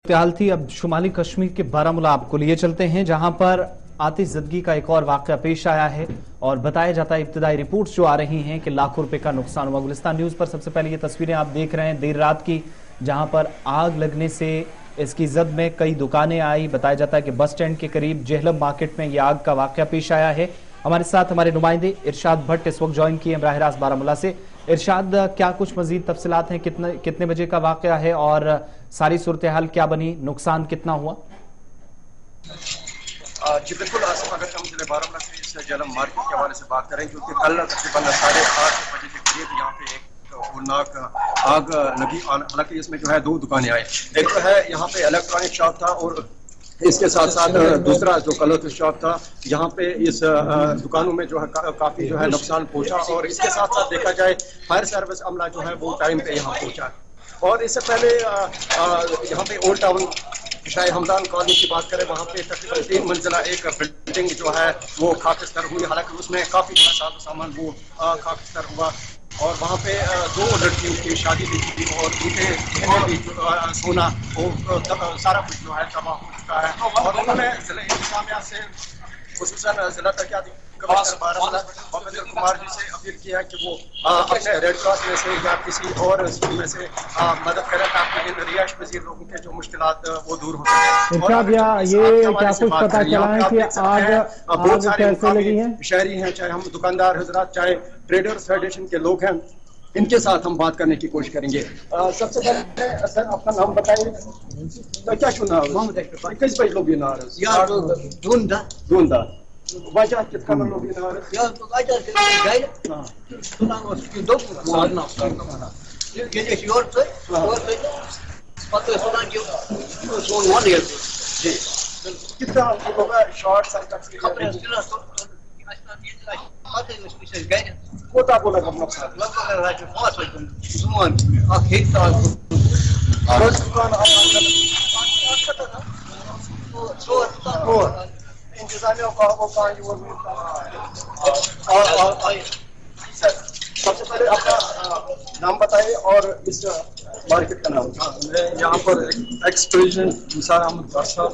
सूरत-ए-हाल थी। अब शुमाली कश्मीर के बारामुला आपको लिए चलते हैं, जहां पर आतिशज़दगी का एक और वाक़या पेश आया है और बताया जाता है, इब्तिदाई रिपोर्ट्स जो आ रही हैं कि लाखों रुपए का नुकसान हुआ। गुलिस्तान न्यूज़ पर सबसे पहले ये तस्वीरें आप देख रहे हैं देर रात की, जहां पर आग लगने से इसकी जद में कई दुकानें आई। बताया जाता है कि बस स्टैंड के करीब जेहलम मार्केट में यह आग का वाक़या पेश आया है। हमारे साथ हमारे नुमाइंदे इरशाद भट्ट इस वक्त ज्वाइन किए बराह रास्त बारामुला से। इरशाद, क्या कुछ मजीद तफसीलात हैं, कितने बजे का वाक़या है और सारी सूरत हाल क्या बनी, नुकसान कितना हुआ? जी बिल्कुल आसिफ, अगर हम जिले बारामुला से इस जेहलम मार्केट के हवाले से बात करें, क्योंकि कल तकरीबन 8:30 बजे के करीब यहाँ पे एक खौफनाक आग लगी। हालांकि इसमें जो है 2 दुकानें आई। एक तो है यहाँ पे इलेक्ट्रॉनिक शॉप था और इसके साथ साथ दूसरा जो क्लॉथ शॉप था। यहाँ पे इस दुकानों में जो है काफी जो है नुकसान पहुंचा और इसके साथ साथ देखा जाए फायर सर्विस अमला जो है वो टाइम पे यहाँ पहुंचा। और इससे पहले यहाँ पे ओल्ड टाउन शायद हमदान कॉलोनी की बात करें, वहाँ पे तकरीबन 3 मंजिला एक बिल्डिंग जो है वो खाकस्तर हुई। हालांकि उसमें काफी सामान वो खाकस्तर हुआ और वहाँ पे 2 लड़कियों की शादी देखी थी और उनके भी सोना वो सारा कुछ जो है तबाह हो चुका है। और उन्होंने जिला इंतजामिया से खुसूसन जिला तरक्याती कुमार जी से अपील किया है कि वो अपने रेड क्रॉस में से या किसी और स्कूल में से मदद करें ताकि इन रिहायश पजीर लोगों के जो मुश्किलात वो दूर हो सके। ये क्या कुछ पता चला है कि आग कैसे लगी है? शहरी हैं, चाहे हम दुकानदार हजरात, चाहे ट्रेडर्स फेडरेशन के लोग हैं, इनके साथ हम बात करने की कोशिश करेंगे। सबसे पहले सर अपना नाम बताइए। तो क्या सुना किस बजे लोग ढूंढा वजह कितना लोग कितना शॉर्ट کوتاہ گوٚو لگ بھگ نۄقصان؟ لگ بھگ 5 بجے زون اکھ ہیٚکہِ تہٕ اکھ دُکان انتظامیہ کو کہاں یہ سب سے پہلے اپنا نام بتائیے اور اس مارکیٹ کا نام؟ میں یہاں پر ایکس پریزیڈنٹ نثار احمد صاحب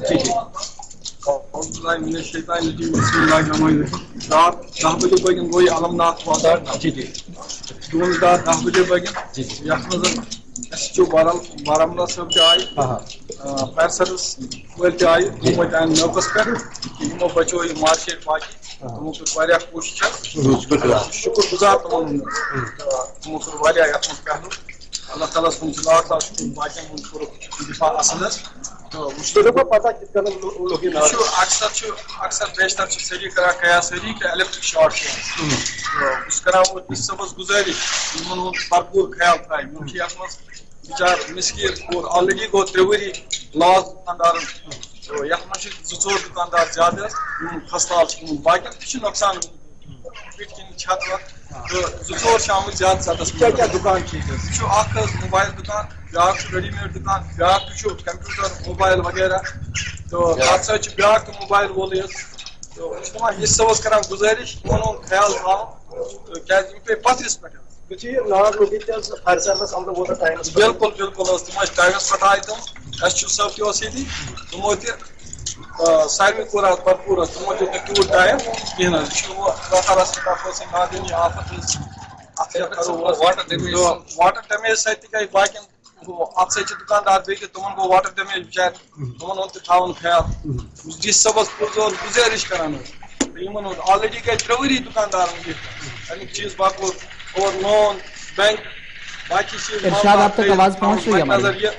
رات 10 بجے بگن گوئی علمناک وادار دونوں 10 بجے بگن یتھ مز ایس ایچ او بارامولہ صاحب تہ آئی، فائر سروس وٲلۍ تہِ آیہِ، تِم وٲتۍ اَمہِ موقعس پٮ۪ٹھ یِمو بچو یہِ مارکیٹ باقٕے تِمو کٔر واریاہ کوٗشِش، شُکُر گُزار تِمن ہُنٛد تِمو کٔر واریاہ یتھ منٛز پہلو۔ اللہ تعالیٰ سُنٛد چھُ لاکھ لاکھ شُکُر، باقین ہُنٛد کوٚرُکھ دِفاع اصل حظ۔ اکثر بیشتر سٲری کران قیاس سٲری کہ الیکٹرک شاٹ چھُ بہٕ چھُس کران ڈی سی صٲبس گُزٲرِش یِمن ہُنٛد بھرپوٗر خیال تھایہِ۔ یِم چھِ یتھ منٛز بِچار مِسکیٖن اور آلریڈی گوٚو 3 ؤری لاس دُکاندارن، یتھ منٛز چھِ 2-4 دُکاندار زیادٕ حظ یِم خستال چھِ گٔمٕتۍ، باقین تہِ چھُ نۄقصان پیٚٹھۍ کِنۍ چھت وتھ تہٕ 2-4 چھِ آمٕتۍ زیادٕ زدس منٛز۔ کیٛاہ دُکان چھِ ییٚتہِ؟ یہِ چھُ اکھ حظ موبایل دُکان، بیاکھ چھُ ریڈی میڈ دُکان، بیاکھ تہِ چھُ کمپیوٹر موبایل وغیرہ تہٕ تتھ سۭتۍ چھُ بیاکھ تہِ موبایل وولٕے حظ۔ تہٕ بہٕ چھُس دپان ڈی سی صٲبس کران گُزٲرِش یِمن ہُنٛد خیال تھاوُن کیٛازِ یِم پیٚیہِ پتھرِس پٮ۪ٹھ حظ۔ بالکل بالکل حظ، تِم ٲسۍ ٹایمس پٮ۪ٹھ آیہِ تِم، ایس ایچ او صٲب تہِ اوس ییٚتی، تِمو تہِ ساروٕے کوٚر اتھ بھرپوٗر حظ، تِمو دیُت نہٕ تیوٗت ٹایم کِہینۍ حظ۔ یہِ چھُ اللہ تعالیٰ سٕنٛدِ طرفہٕ ٲسۍ نادٲنی آفت حظ، واٹر ڈیمیج سۭتۍ تہِ گٔے باقین اتھ سۭتۍ چھِ دُکاندار بیٚیہِ تہِ تِمن گوٚو واٹر ڈیمیج بِچارِ، تِمن ہُنٛد تہِ تھاوُن خیال۔ ڈی سی صٲبس پُرزور گُزٲرِش کران حظ، یِمن ہُنٛد آلریڈی گٔے 3 ؤری دُکاندارن دِتھ، امیُک چیٖز باقوٗر اور لون بینک باقی چیز۔ ارشاد آپ تک آواز پہنچ رہی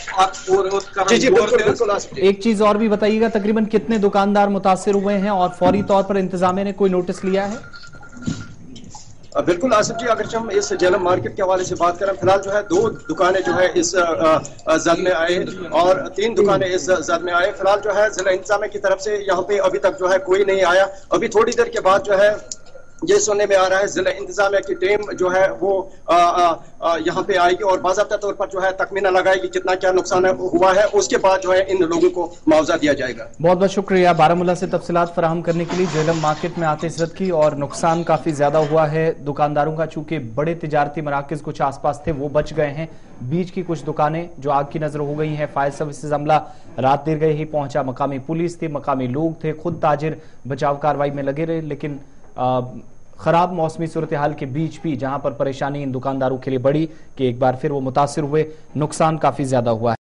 ہے؟ ایک چیز اور بھی بتائیے گا، تقریباً کتنے دکاندار متاثر ہوئے ہیں اور فوری طور پر انتظامیہ نے کوئی نوٹس لیا ہے؟ بالکل آصف جی، اگرچہ ہم اس جیلم مارکیٹ کے حوالے سے بات کریں، فی الحال جو ہے 2 دکانیں جو ہے اس زد میں آئے اور 3 دکانیں اس زد میں آئے۔ فی الحال جو ہے ضلع انتظامیہ کی طرف سے یہاں پہ ابھی تک جو ہے کوئی نہیں آیا۔ ابھی تھوڑی دیر کے بعد جو ہے یہ سننے میں آ رہا ہے ضلع انتظامیہ کی ٹیم جو ہے وہ یہاں پہ آئے گی اور باضابطہ طور پر جو ہے تخمینہ لگائے گی کتنا کیا نقصان ہوا ہے، اس کے بعد جو ہے ان لوگوں کو معاوضہ دیا جائے گا۔ بہت بہت شکریہ بارامولہ سے تفصیلات فراہم کرنے کے لیے۔ جہلم مارکیٹ میں آتش زدگی اور نقصان کافی زیادہ ہوا ہے، دکانداروں کا چونکہ بڑے تجارتی مراکز کچھ آس پاس تھے وہ بچ گئے ہیں، بیچ کی کچھ دکانیں جو آگ کی نظر ہو گئی ہیں۔ فائر سروسز عملہ رات دیر گئے ہی پہنچا، مقامی پولیس تھی، مقامی لوگ تھے، خود تاجر بچاؤ کارروائی میں لگے رہے، لیکن خراب موسمی صورتحال کے بیچ بھی جہاں پر پریشانی ان دکانداروں کے لیے بڑی کہ ایک بار پھر وہ متاثر ہوئے، نقصان کافی زیادہ ہوا ہے۔